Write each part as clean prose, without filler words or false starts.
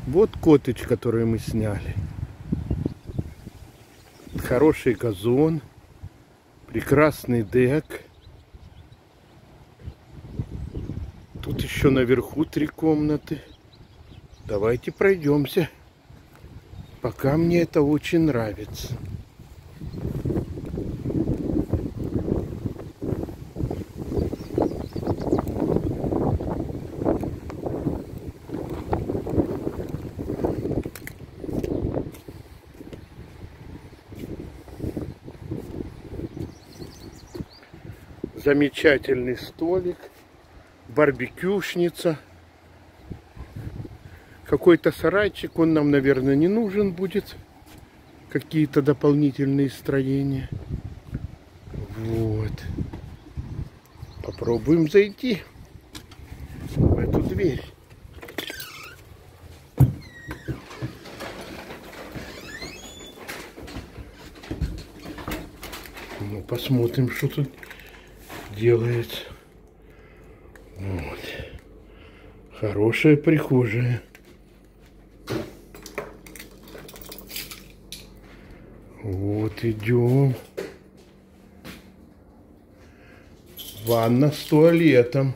Вот коттедж, который мы сняли. Хороший газон, прекрасный дек. Тут еще наверху 3 комнаты. Давайте пройдемся. Пока мне это очень нравится. Замечательный столик, барбекюшница, какой-то сарайчик, он нам, наверное, не нужен будет, какие-то дополнительные строения. Вот. Попробуем зайти в эту дверь. Ну, посмотрим, что тут делается. Вот. Хорошая прихожая. Вот идем. Ванна с туалетом.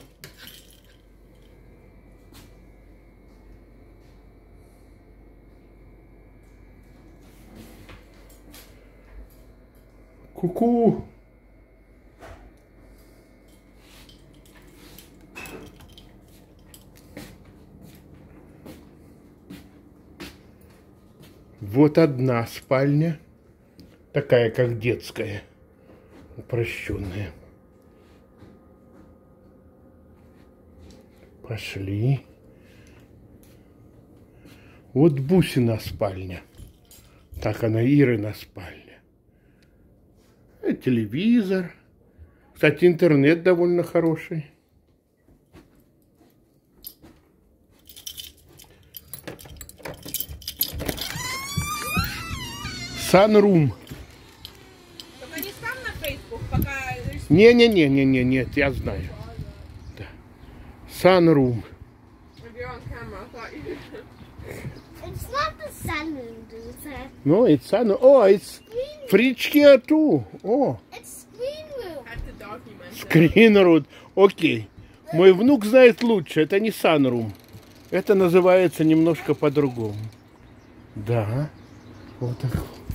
Ку-ку. Вот одна спальня, такая как детская, упрощенная. Пошли. Вот Бусина спальня. Так она, Ирина спальня. И телевизор. Кстати, интернет довольно хороший. Санрум. Только не сам на Facebook, пока... Не, я знаю. Да. Санрум. It's not the sunroom, dude. No, it's sun. Oh, it's fridge here too. Oh, It's screen room. Had to document it. screen room. Окей. Мой внук знает лучше. Это не санрум. Это называется немножко по-другому. Да. Вот так.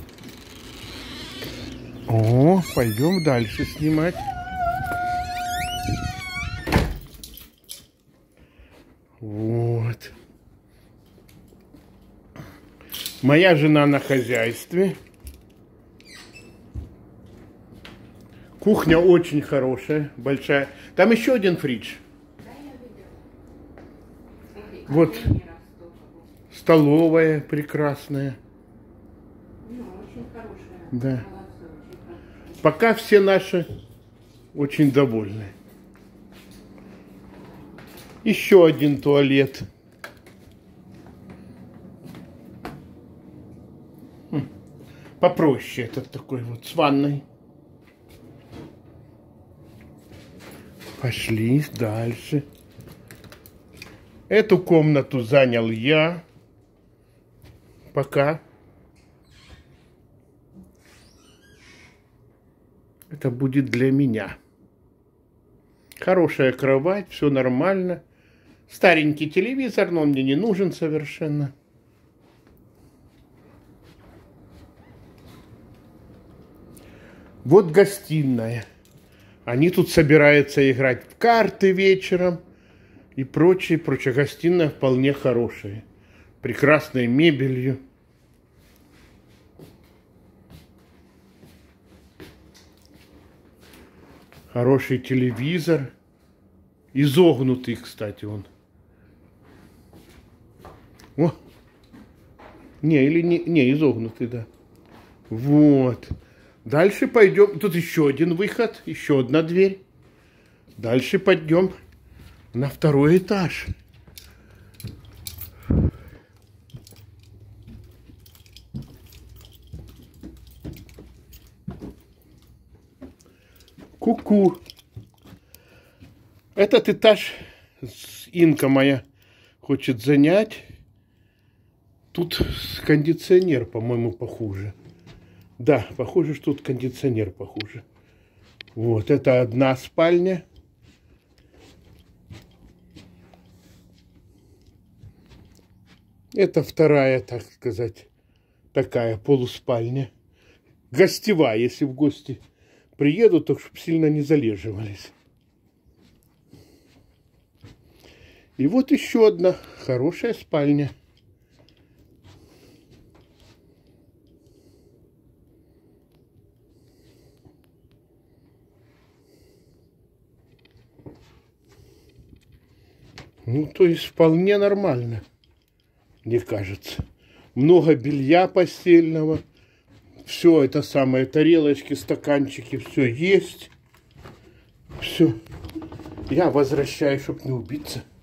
О, пойдем дальше снимать. Вот. Моя жена на хозяйстве. Кухня очень хорошая, большая. Там еще один фридж. Вот столовая прекрасная. Да. Пока все наши очень довольны. Еще один туалет. Попроще этот такой вот, с ванной. Пошли дальше. Эту комнату занял я. Пока. Это будет для меня. Хорошая кровать, все нормально. Старенький телевизор, но он мне не нужен совершенно. Вот гостиная. Они тут собираются играть в карты вечером и прочее, прочее. Гостиная вполне хорошая. Прекрасной мебелью. Хороший телевизор. Изогнутый, кстати, он. О! Не, изогнутый, да. Вот. Дальше пойдем. Тут еще один выход, еще одна дверь. Дальше пойдем на 2-й этаж. Ку-ку. Этот этаж Инка моя хочет занять. Тут кондиционер, по-моему, похуже. Да, похоже, что тут кондиционер похуже. Вот, это одна спальня. Это вторая, так сказать, такая полуспальня. Гостевая, если в гости приедут, то чтобы сильно не залеживались. И вот еще одна хорошая спальня. Ну, то есть вполне нормально, мне кажется. Много белья постельного. Все это самое, тарелочки, стаканчики, все есть. Все. Я возвращаюсь, чтобы не убиться.